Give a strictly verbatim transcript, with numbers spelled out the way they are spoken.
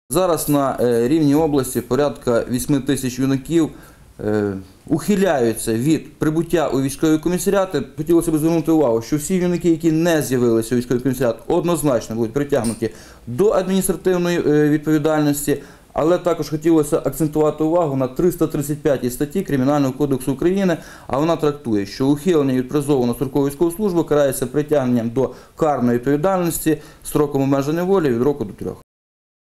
Зараз на рівні області порядка вісьми тисяч юнаків ухиляються від прибуття у військові комісаріати. Хотілося б звернути увагу, що всі юнаки, які не з'явилися у військовий комісаріат, однозначно будуть притягнуті до адміністративної відповідальності, але також хотілося акцентувати увагу на триста тридцять п'ятій статті Кримінального кодексу України, а вона трактує, що ухилення від призову на строкову військову службу карається притягненням до карної відповідальності строком обмеження волі від року до трьох.